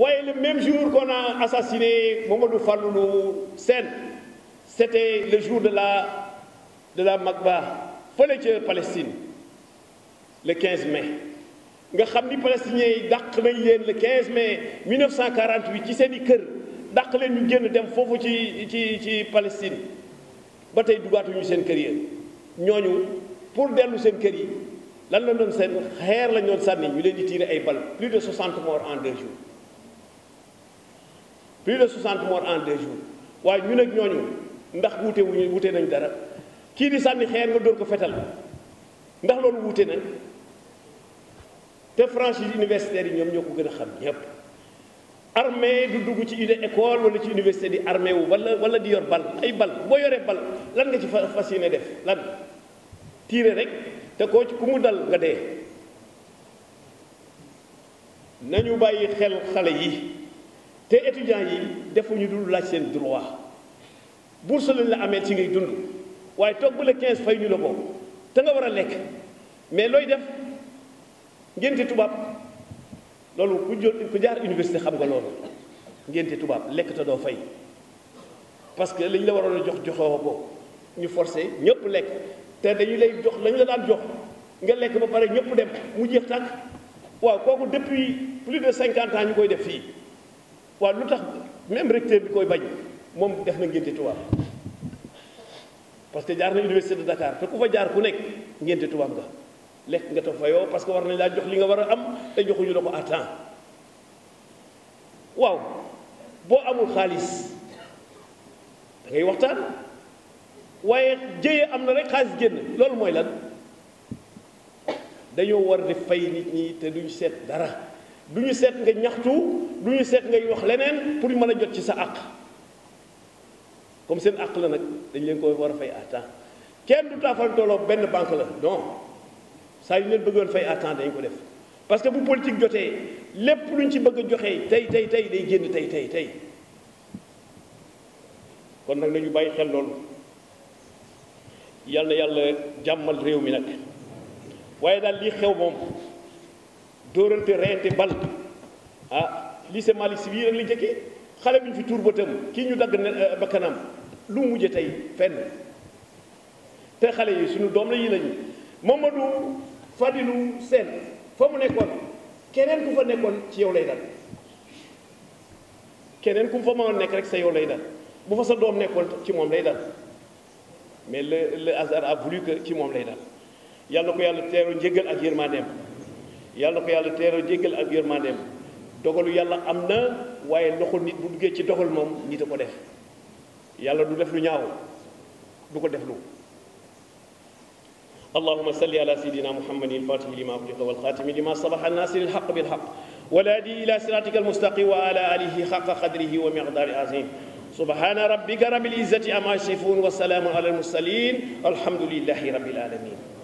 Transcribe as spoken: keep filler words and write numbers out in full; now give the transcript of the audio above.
voyez, le même jour qu'on a assassiné Mamadou Falloulou Sen, c'était le jour de la, de la Makba, fële ca Palestine, le quinze mai. nga xam ni palestiniens yi dàq nañ leen le quinze mai mille neuf cent quarante-huit ci seen i kër dàq leen ñu génn dem foofu ci ci ci Palestine ba tey dugaatuñu seen kër yi ñooñu pour dellu seen kër yi lan la doon seen xeer lañ doon sànni ñu leen di tirer ay balles plus de soixante morts en deux jours plus de soixante morts en deux jours waaye ñu nag ñooñu ndax wuute wuñu wuute nañ dara kii di sànni xeer nga dóor ko fetal ndax loolu wuute nañ te franchise universitaire yi ñoom ñoo ko gën a xam ñëpp armée du dugg ci une école wala ci université di armée wu wala wala di yor bal ay bal boo yoree bal lan nga ci fas yéene def lan tiire rek te koo ci ku mu dal nga dee nañu bàyyi xel xale yi te étudiants yi defuñu dul laaj seen droit bourse lañ la amee ci ngay dund waaye toog ba le quinze fay ñu la ko te nga war a lekk mais looy def ngénte tubaab loolu ku jot ku jaar université xam nga loolu ngénte tubaab lekk te doo fay parce que lañ la waroon a jox joxewoo ko ñu forcé ñëpp lekk te dañu lay jox lañ la daan jox nga lekk ba pare ñëpp dem mu jeex tàkk waaw kooku depuis plus de cinquante ans ñu koy def fii waaw lu tax même recteur bi koy bañ moom def na ngénte tubaab parce que jaar na université de Dakar te ku fa jaar ku nekk ngénte tubaab nga lekk nga ta fayoo parce que war nañ laa jox li nga war a am te joxuñu la ko à temps waaw boo amul xaalis da ngay waxtaan waaye jëyee am na rek xaalis génn loolu mooy lan dañoo war di fay nit ñi te duñu seet dara duñu seet nga ñaxtu duñu seet ngay wax leneen pour mën a jot ci sa àq comme seen àq la nag dañ leen ko war a fay à temps kenn du taafal tooloo benn banque la non saa yu leen bëggoon fay à temps dañ ko def parce que bu politique jotee lépp luñ ci bëgg a joxe tey tey tey day génn tey tey tey kon nag nañu bàyyi xel loolu yal na yàlla jàmmal réew mi nag waaye daal lii xew moom dóorante reyante bal ah lycée Malick Sy bii rek li jëkkee xale bi ñu fi tuur bëtam kii ñu dagg ba kanam lu mujje tey fenn te xale yi suñu doom la yi lañu Mamadou Fadilou Sène fa mu nekkoon keneen ku fa nekkoon ci yow lay dal keneen ku fa ma nekk rek sa yow lay dal bu fa sa doom nekkoon ci moom lay dal mais le le hasard a voulu que ci moom lay dal yàlla na ko yàlla teeroo njéggal ak yërmandeem yàlla na ko yàlla teeroo njéggal ak yërmandeem dogalu yàlla am na waaye loxo nit bu duggee ci dogal moom nit a ko def yàlla du def lu ñaaw du ko def lu اللهم صل على سيدنا محمد الفاتح لما أغلق والخاتم لما سبق الناصر الحق بالحق والهادي إلى صراطك المستقيم وعلى آله حق قدره ومقدار عظيم سبحان ربك رب العزة عما يصفون وسلام على المرسلين الحمد لله رب العالمين